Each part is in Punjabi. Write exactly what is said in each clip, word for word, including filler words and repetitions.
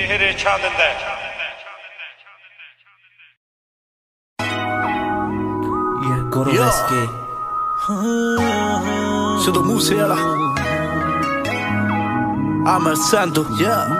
ਇਹ ਰੇਛਾ ਦਿੰਦਾ ਹੈ। Yeah, Gouravsk. Sidhu Moosewala. I'm a Sidhu. Yeah.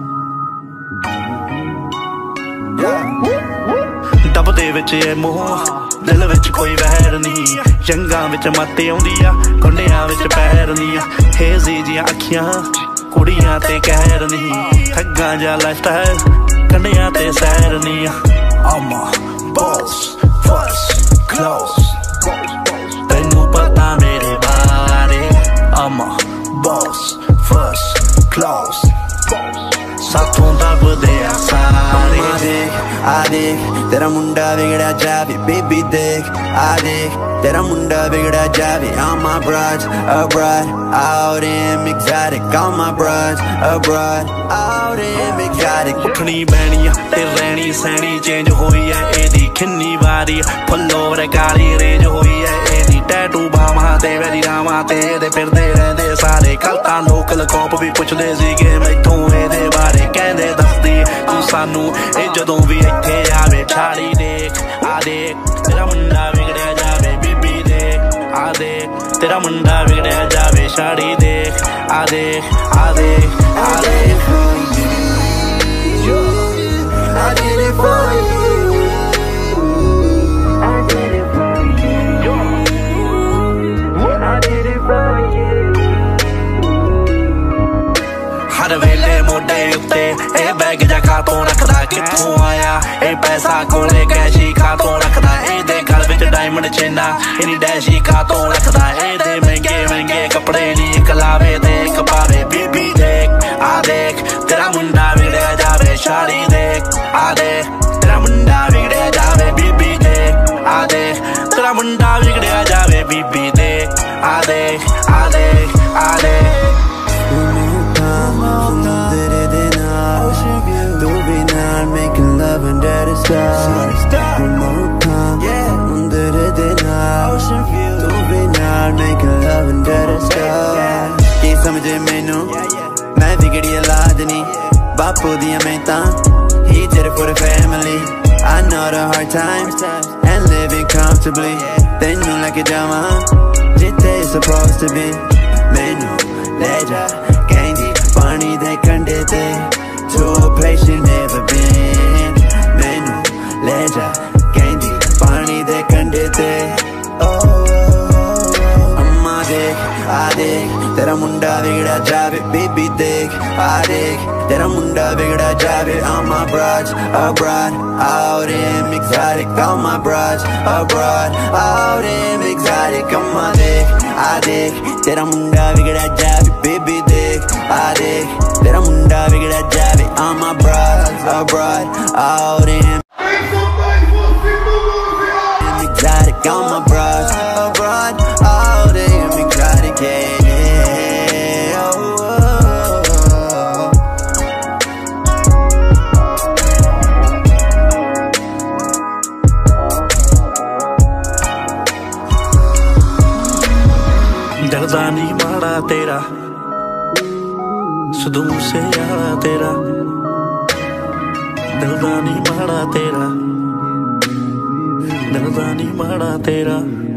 Yeah. Double ਦੇ ਵਿੱਚ ਇਹ ਮੋਹ ਦਿਲ ਵਿੱਚ ਕੋਈ ਵਹਿਰ ਨਹੀਂ, ਜੰਗਾਂ ਵਿੱਚ ਮੱਤ ਆਉਂਦੀ ਆ, ਕੰਡਿਆਂ ਵਿੱਚ ਪੈਰ ਨਹੀਂ ਆ, ਹੇਜ਼ੀ ਜੀਆਂ ਅੱਖੀਆਂ ਕੁੜੀਆਂ ਤੇ ਕਹਿਰ ਨਹੀਂ, ਠੱਗਾਂ ਜਾਂ ਲਾਈਫਸਟਾਈਲ ਕੰਡਿਆਂ ਤੇ ਸੈਰ ਨਹੀਂ ਆ। I'm a boss, first class, ਤੈਨੂੰ ਪਤਾ ਮੇਰੇ ਬਾਰੇ। I'm a boss, first class, ਸਾਥੋਂ ਦੱਬਦੇ ਆ ਸਾਰੇ। ਆ ਦੇਖ ਤੇਰਾ ਮੁੰਡਾ ਵਿਗੜਿਆ ਜਾਵੇ, ਬੇਬੀ ਦੇਖ ਆ ਦੇਖ ਤੇਰਾ ਮੁੰਡਾ ਵਿਗੜਿਆ ਜਾਵੇ। All my broads abroad, out in exotic. All my broads abroad, out in exotic. ਉੱਠਣੀ ਬਹਿਣੀ ਆ ਤੇ ਰਹਿਣੀ ਸਹਿਣੀ ਚੇਂਜ ਹੋਈ ਐ ਇਹਦੀ ਕਿੰਨੀ ਵਾਰੀ, ਫੁੱਲੋਰ ਕਾਲੀ ਰੇਂਜ ਹੋਈ ਐ ਇਹਦੀ, ਟੈਟੂ ਬਾਹਾਂ ਤੇ ਵੈਰੀ ਰਾਵਾਂ ਤੇ ਇਹਦੇ ਫਿਰਦੇ ਰਹਿੰਦੇ ਸਾਰੇ। ਕੱਲ ਤਾਂ ਲੋਕ ਲਕੋਪ ਵੀ ਪੁੱਛਦੇ ਸੀਗੇ ਮੈਥੋਂ ਇਹਦੇ ਬਾਰੇ, ਕਹਿੰਦੇ ਦੱਸਦੀ ਤੂੰ ਸਾਨੂੰ ਇਹ ਜਦੋਂ ਵੀ ਇੱਥੇ ਆਵੇ। ਛਾੜੀ ਦੇਖ ਆ ਦੇਖ ਤੇਰਾ ਮੁੰਡਾ ਵਿਗੜਿਆ ਜਾਵੇ, ਬੀਬੀ ਦੇਖ ਆ ਦੇਖ ਤੇਰਾ ਮੁੰਡਾ ਵਿਗੜਿਆ ਜਾਵੇ। ਛਾੜੀ ਦੇਖ ਆ ਦੇਖ ਆ ਦੇਖ ਆ ਦੇਖ। I did it for you, I did it for you, I did it for you. ਹਰ ਵੇਲੇ ਮੋਢੇ ਉੱਤੇ ਇਹ ਬੈਗ ਜਾ ਕਾਤੋਂ ਰੱਖਦਾ, ਕਿੱਥੋਂ ਆਇਆ ਇਹ ਪੈਸਾ ਕੋਲੇ ਕੈਸ਼ੀ ਕਾਤੋਂ ਰੱਖਦਾ, ਇਹਦੇ ਗਲ ਵਿੱਚ ਡਾਇਮੰਡ ਚੇਨਾ ਇਹਨੀ ਡੈਸ਼ੀ ਕਾਤੋਂ ਰੱਖਦਾ, ਇਹਦੇ ਮਹਿੰਗੇ ਮਹਿੰਗੇ ਕੱਪੜੇ ਨੀ ਇੱਕ ਲਾਵੇ ਤੇ ਇੱਕ ਪਾਵੇ। ਬੀਬੀ ਦੇਖ ਆ ਦੇਖ ਤੇਰਾ ਮੁੰਡਾ ਵਿਗੜਿਆ ਜਾਵੇ। ਛਾੜੀ ਦੇਖ ਆ ਦੇਖ ਤੇਰਾ ਮੁੰਡਾ ਵਿਗੜਿਆ ਜਾਵੇ, ਬੀਬੀ ਦੇਖ ਆ ਦੇਖ ਤੇਰਾ ਮੁੰਡਾ ਵਿਗੜਿਆ ਜਾਵੇ, ਬੀਬੀ ਦੇਖ ਆ ਦੇਖ ਆ ਦੇਖ ਆ ਦੇਖ। Making love under the stars. One more time, under the night. Do be not making love under the stars. ਕੀ ਸਮਝੇ ਮੈਨੂੰ ਮੈਂ ਵਿਗੜੀ ਔਲਾਦ ਨਹੀਂ, ਬਾਪੂ ਦੀਆਂ ਮਿਹਨਤਾਂ he did it for the family. I know the hard times and living comfortably. ਤੈਨੂੰ ਲੈ ਕੇ ਜਾਵਾਂ ਜਿੱਥੇ supposed to be, ਮੈਨੂੰ ਲੈ ਜਾ ਕਹਿੰਦੀ ਪਾਣੀ ਦੇ ਕੰਢੇ ਤੇ, to a place you never been. Menu ਲੈ ਜਾ ਕਹਿੰਦੀ ਪਾਣੀ ਦੇ ਕੰਢੇ ਤੇ। ਅੰਮਾ ਦੇਖ ਆ ਦੇਖ ਤੇਰਾ ਮੁੰਡਾ ਵਿਗੜਿਆ ਜਾਵੇ, ਬੀਬੀ ਦੇਖ ਆ ਦੇਖ ਤੇਰਾ ਮੁੰਡਾ ਵਿਗੜਿਆ ਜਾਵੇ। All my broads abroad, out in exotic. All my broads abroad, out in exotic. ਅੰਮਾ ਦੇਖ ਆ ਦੇਖ ਤੇਰਾ ਮੁੰਡਾ ਵਿਗੜਿਆ ਜਾਵੇ, ਬੀਬੀ ਦੇਖ ਆ ਦੇਖ ਤੇਰਾ ਮੁੰਡਾ ਵਿਗੜਿਆ ਜਾਵੇ। All my broads abroad, out in exotic. All my broads abroad, out in exotic. Yeah, oh, oh, oh. ਡਰਦਾ ਨਹੀਂ ਮਾੜਾ ਤੇਰਾ ਸਿੱਧੂ ਮੂਸੇਵਾਲਾ ਤੇਰਾ, ਡਰਦਾ ਨਹੀਂ ਮਾੜਾ ਤੇਰਾ, ਡਰਦਾ ਨਹੀਂ ਮਾੜਾ ਤੇਰਾ।